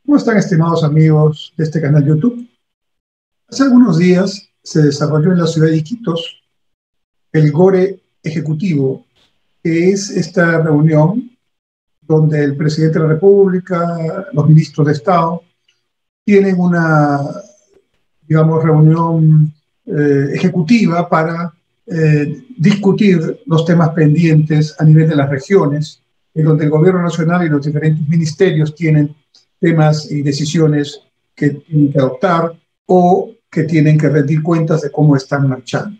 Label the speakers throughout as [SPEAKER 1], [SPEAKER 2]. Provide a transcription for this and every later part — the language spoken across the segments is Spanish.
[SPEAKER 1] ¿Cómo están, estimados amigos de este canal YouTube? Hace algunos días se desarrolló en la ciudad de Iquitos el GORE Ejecutivo, que es esta reunión donde el presidente de la República, los ministros de Estado, tienen una, digamos, reunión ejecutiva para discutir los temas pendientes a nivel de las regiones, en donde el gobierno nacional y los diferentes ministerios tienen temas y decisiones que tienen que adoptar o que tienen que rendir cuentas de cómo están marchando.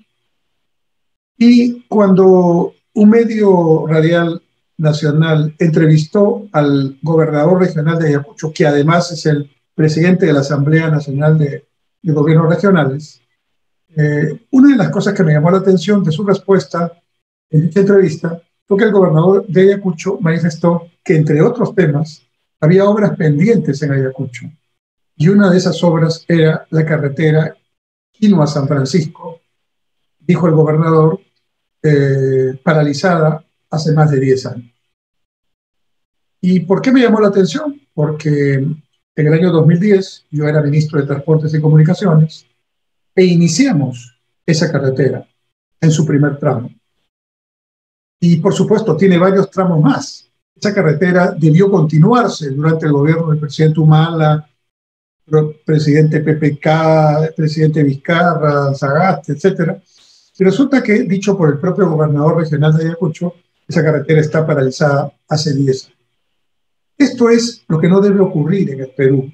[SPEAKER 1] Y cuando un medio radial nacional entrevistó al gobernador regional de Ayacucho, que además es el presidente de la Asamblea Nacional de Gobiernos Regionales, una de las cosas que me llamó la atención de su respuesta en dicha entrevista fue que el gobernador de Ayacucho manifestó que, entre otros temas, había obras pendientes en Ayacucho. Y una de esas obras era la carretera Quino-San Francisco, dijo el gobernador, paralizada hace más de 10 años. ¿Y por qué me llamó la atención? Porque en el año 2010 yo era ministro de Transportes y Comunicaciones e iniciamos esa carretera en su primer tramo. Y por supuesto tiene varios tramos más. Esa carretera debió continuarse durante el gobierno del presidente Humala, presidente PPK, presidente Vizcarra, Sagasti, etc. Y resulta que, dicho por el propio gobernador regional de Ayacucho, esa carretera está paralizada hace 10 años. Esto es lo que no debe ocurrir en el Perú.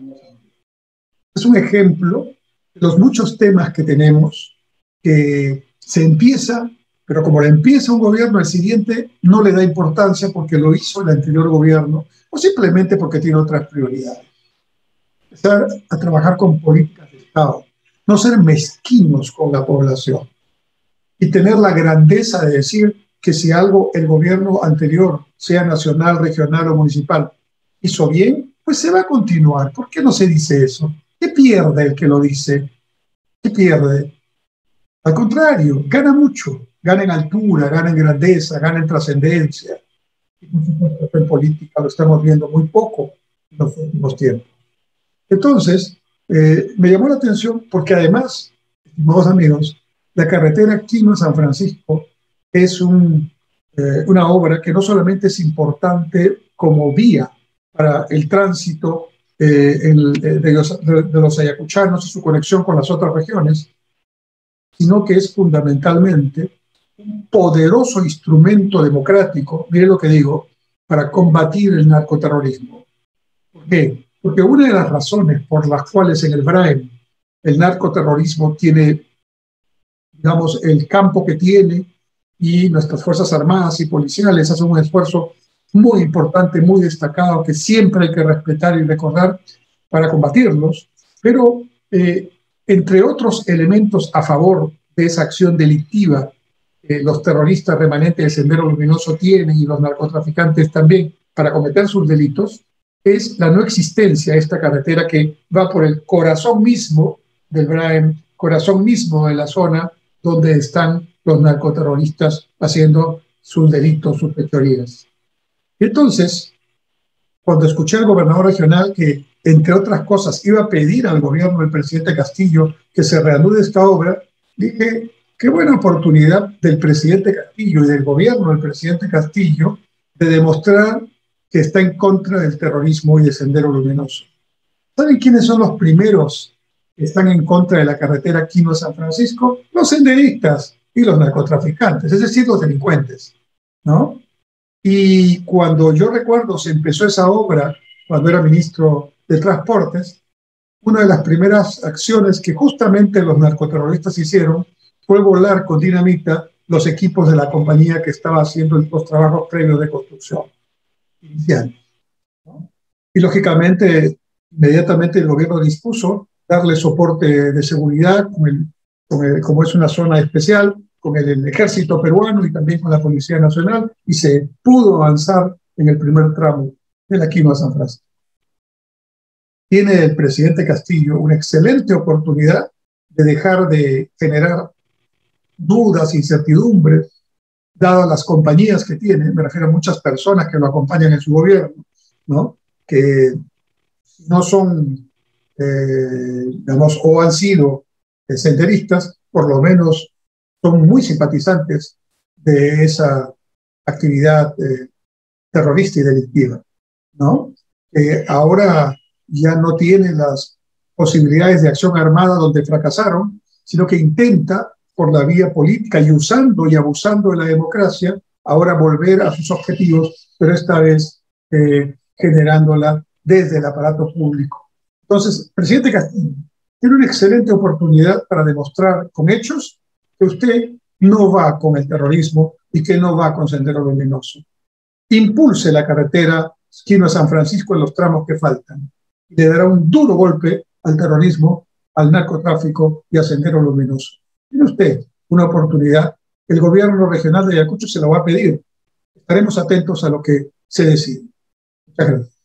[SPEAKER 1] Es un ejemplo de los muchos temas que tenemos que se empieza, pero como le empieza un gobierno, el siguiente no le da importancia porque lo hizo el anterior gobierno o simplemente porque tiene otras prioridades. Empezar a trabajar con políticas de Estado, no ser mezquinos con la población y tener la grandeza de decir que si algo el gobierno anterior, sea nacional, regional o municipal, hizo bien, pues se va a continuar. ¿Por qué no se dice eso? ¿Qué pierde el que lo dice? ¿Qué pierde? Al contrario, gana mucho, gana en altura, gana en grandeza, gana en trascendencia. Y por supuesto, en política lo estamos viendo muy poco en los últimos tiempos. Entonces, me llamó la atención porque además, estimados amigos, la carretera Quino-San Francisco es una obra que no solamente es importante como vía para el tránsito de los ayacuchanos y su conexión con las otras regiones, sino que es fundamentalmente un poderoso instrumento democrático, mire lo que digo, para combatir el narcoterrorismo. ¿Por qué? Porque una de las razones por las cuales en el BRAEM el narcoterrorismo tiene, digamos, el campo que tiene y nuestras Fuerzas Armadas y policiales hacen un esfuerzo muy importante, muy destacado, que siempre hay que respetar y recordar para combatirlos, pero entre otros elementos a favor de esa acción delictiva, los terroristas remanentes del Sendero Luminoso tienen y los narcotraficantes también para cometer sus delitos, es la no existencia de esta carretera que va por el corazón mismo del BRAEM, corazón mismo de la zona donde están los narcoterroristas haciendo sus delitos, sus fechorías. Entonces, cuando escuché al gobernador regional que, entre otras cosas, iba a pedir al gobierno del presidente Castillo que se reanude esta obra, dije, qué buena oportunidad del presidente Castillo y del gobierno del presidente Castillo de demostrar que está en contra del terrorismo y del Sendero Luminoso. ¿Saben quiénes son los primeros que están en contra de la carretera Quino-San Francisco? Los senderistas y los narcotraficantes, es decir, los delincuentes, ¿no? Y cuando yo recuerdo se empezó esa obra, cuando era ministro de Transportes, una de las primeras acciones que justamente los narcoterroristas hicieron fue volar con dinamita los equipos de la compañía que estaba haciendo los trabajos previos de construcción inicial, ¿no? Y lógicamente, inmediatamente el gobierno dispuso darle soporte de seguridad, como es una zona especial, con el ejército peruano y también con la Policía Nacional, y se pudo avanzar en el primer tramo de la Quino-San Francisco. Tiene el presidente Castillo una excelente oportunidad de dejar de generar dudas, incertidumbres, dadas las compañías que tiene, me refiero a muchas personas que lo acompañan en su gobierno, ¿no? Que no son, digamos, o han sido senderistas, por lo menos son muy simpatizantes de esa actividad terrorista y delictiva, ¿no? Ahora ya no tiene las posibilidades de acción armada donde fracasaron, sino que intenta, por la vía política y usando y abusando de la democracia, ahora volver a sus objetivos, pero esta vez generándola desde el aparato público. Entonces, presidente Castillo, tiene una excelente oportunidad para demostrar con hechos que usted no va con el terrorismo y que no va con Sendero Luminoso. Impulse la carretera esquina a San Francisco en los tramos que faltan y le dará un duro golpe al terrorismo, al narcotráfico y a Sendero Luminoso. Tiene usted una oportunidad. El gobierno regional de Ayacucho se lo va a pedir. Estaremos atentos a lo que se decide. Muchas gracias.